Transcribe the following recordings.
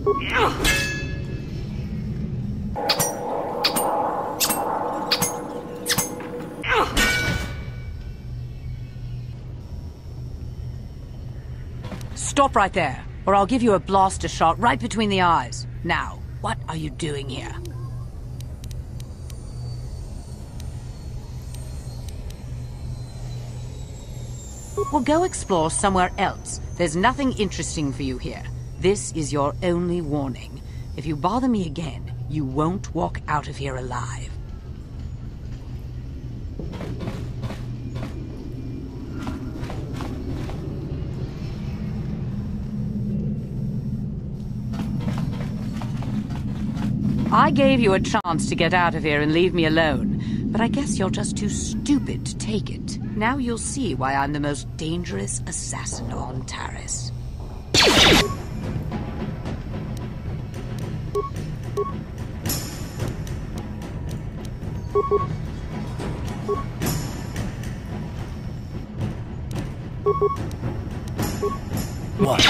Stop right there, or I'll give you a blaster shot right between the eyes. Now, what are you doing here? Well, go explore somewhere else. There's nothing interesting for you here. This is your only warning. If you bother me again, you won't walk out of here alive. I gave you a chance to get out of here and leave me alone, but I guess you're just too stupid to take it. Now you'll see why I'm the most dangerous assassin on Taris. What?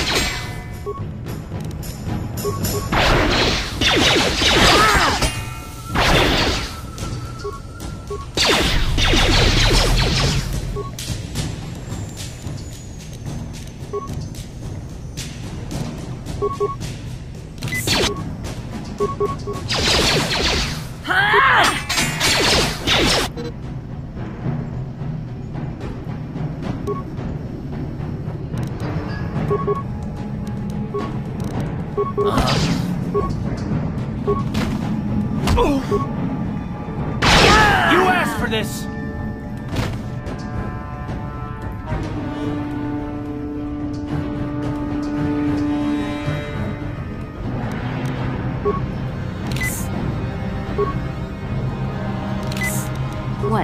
You asked for this! What?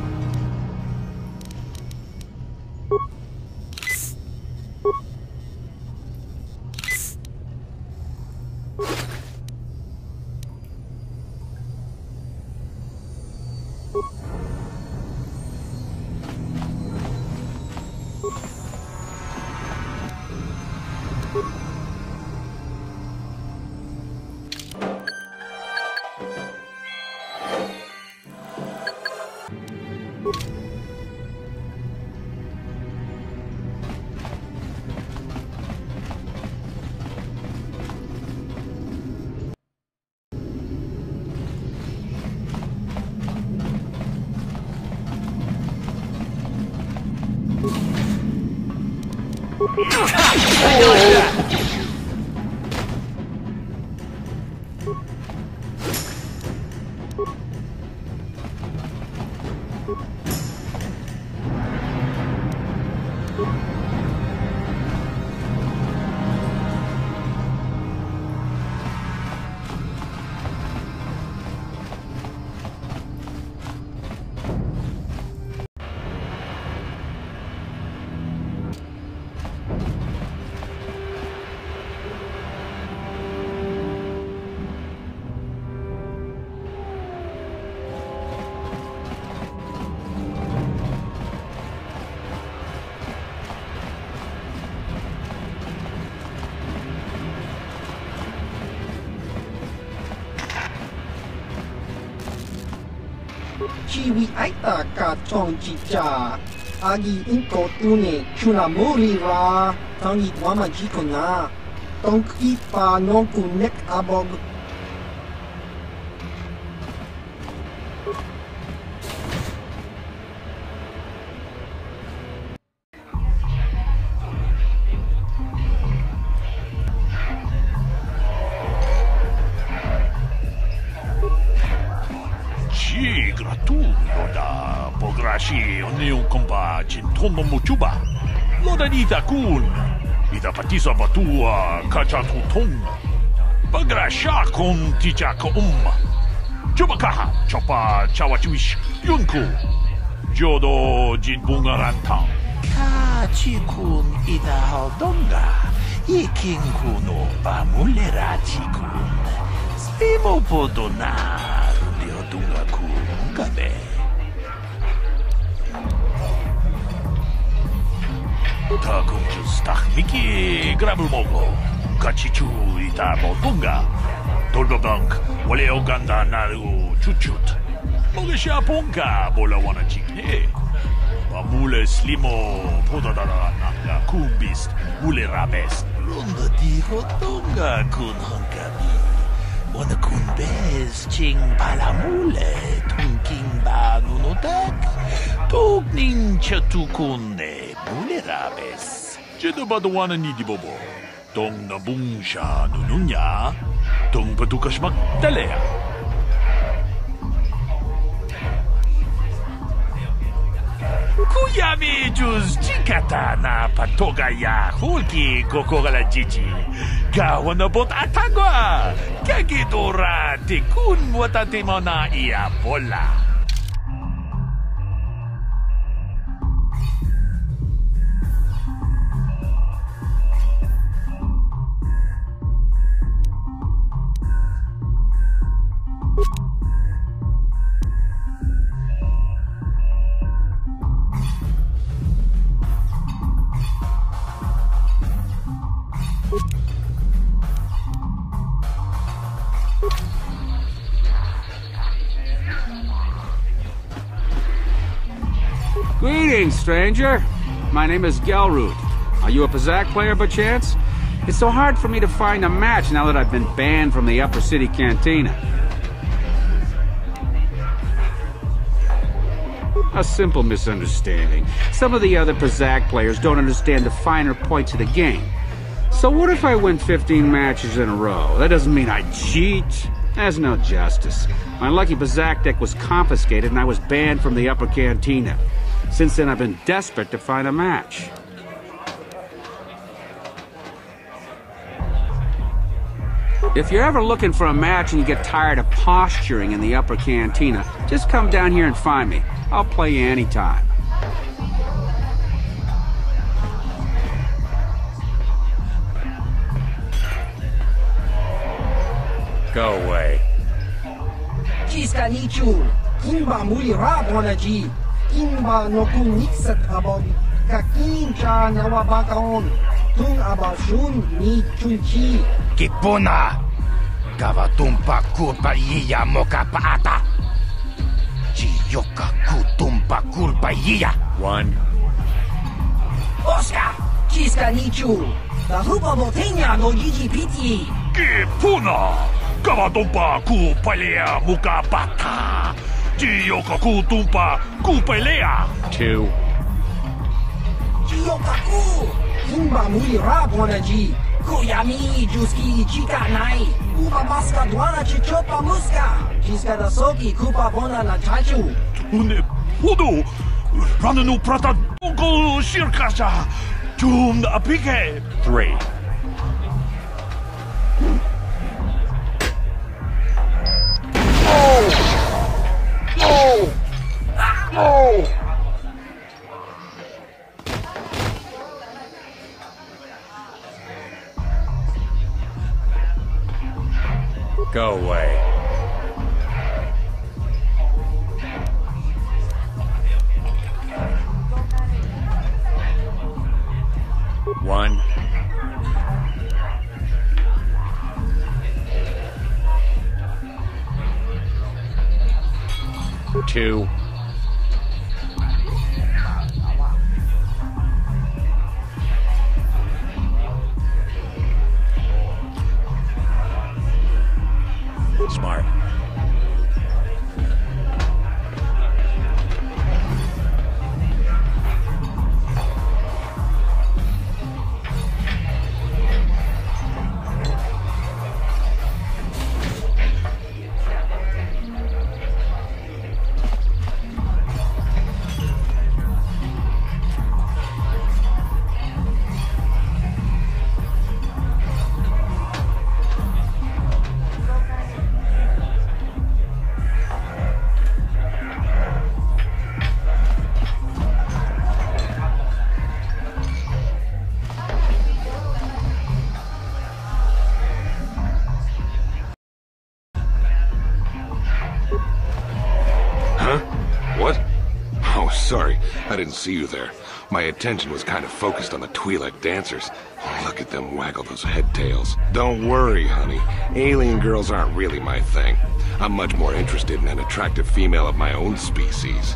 Chiwi aita ka chong chicha agi inko tune chuna morira tangi wama jikona tong ipa nonku nek abog. Pograshi oneu kompa cintomo muchuba. Lodanita kun. Ida patisa batua kachatutong. Pagrasha kon tichaka Chubakaha chopa chawachuish yunku. Jodo jinbungaranta. Kachikun ida Holdonga. Ikinkuno pamulerachikun. Spimo podonar liodunga kun gabe. Takum just Miki grabul mogo. kachichu ita motunga. Tolbabank, wale oganda naru chuchut. Moge siya pongka bola wana chikne. Mamule slimo podadada nanga kumbist mule rabest. Ronda di hotonga kun hankami. Wana kun bez ching palamule tunking ba nunotak. Tugning chatukunne mule rabes. Jeda badawana ni di bobo. Tong nabung siya nununya. Tong padukas magdalea. Kuyami juz chikata na patogaya hulki kokogala jiji. Gawa na bot atagwa. Kagidora tikun watate mo na iya bola. Greetings, stranger. My name is Gelroot. Are you a Pazak player by chance? It's so hard for me to find a match now that I've been banned from the Upper City Cantina. A simple misunderstanding. Some of the other Pazak players don't understand the finer points of the game. So what if I win 15 matches in a row? That doesn't mean I cheat. There's no justice. My lucky Pazak deck was confiscated and I was banned from the Upper Cantina. Since then, I've been desperate to find a match. If you're ever looking for a match and you get tired of posturing in the Upper Cantina, just come down here and find me. I'll play you anytime. Go away. Jiska nichu, kimba muli rabonaji. Kimba no kun nixat abon, kakin cha nawabakaon, tung abashun ni chunchi. Kipuna, gavatumpa kurpa iya moka paata. Chiyoka kutumpa kurpa iya. One. Oscar, Jiska nichu, la hupa botenya no yiji piti. Kipuna, gavatumpa kupalea muka bata. Chiyoka kutumpa kupelea. 2. Chiyokaku, kimba muli rabonaji. Kuyami juski chika nai. Uba maska dwana chichopa muska. Jiska da soki kupa bona na chachu. Tune pudu. Rananu prata donko shirkasha. Tum apike. 3. Go away. One. 2. Smart. I didn't see you there. My attention was kind of focused on the Twi'lek dancers. Look at them waggle those head tails. Don't worry, honey. Alien girls aren't really my thing. I'm much more interested in an attractive female of my own species.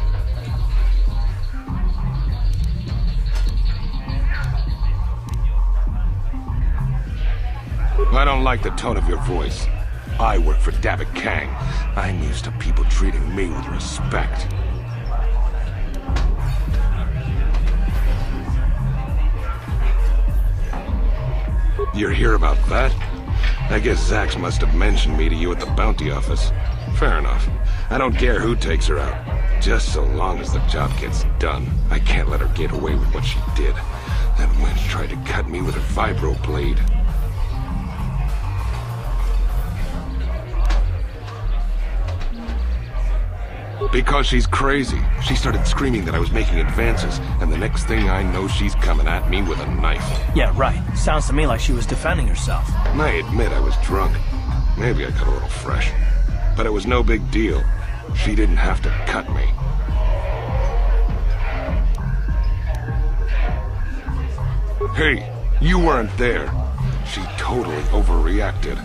I don't like the tone of your voice. I work for David Kang. I'm used to people treating me with respect. You're here about that? I guess Zax must have mentioned me to you at the bounty office. Fair enough. I don't care who takes her out. Just so long as the job gets done. I can't let her get away with what she did. That wench tried to cut me with her vibro blade. Because she's crazy. She started screaming that I was making advances, and the next thing I know, she's coming at me with a knife. Yeah, right. Sounds to me like she was defending herself. I admit I was drunk. Maybe I got a little fresh. But it was no big deal. She didn't have to cut me. Hey, you weren't there. She totally overreacted.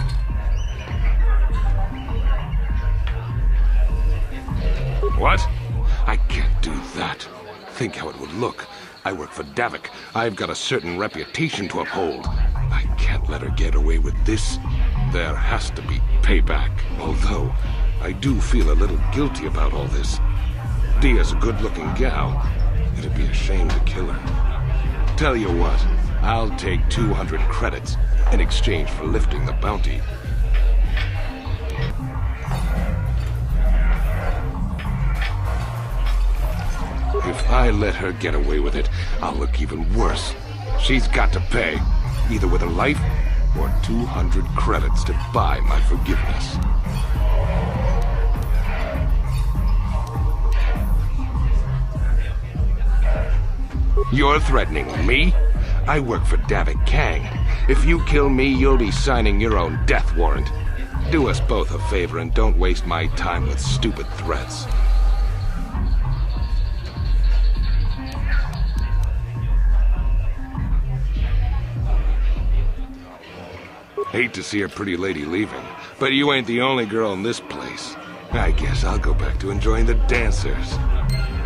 What? I can't do that. Think how it would look. I work for Davik. I've got a certain reputation to uphold. I can't let her get away with this. There has to be payback. Although, I do feel a little guilty about all this. Dia's a good-looking gal. It'd be a shame to kill her. Tell you what, I'll take 200 credits in exchange for lifting the bounty. If I let her get away with it, I'll look even worse. She's got to pay, either with her life or 200 credits to buy my forgiveness. You're threatening me? I work for David Kang. If you kill me, you'll be signing your own death warrant. Do us both a favor and don't waste my time with stupid threats. Hate to see a pretty lady leaving, but you ain't the only girl in this place. I guess I'll go back to enjoying the dancers.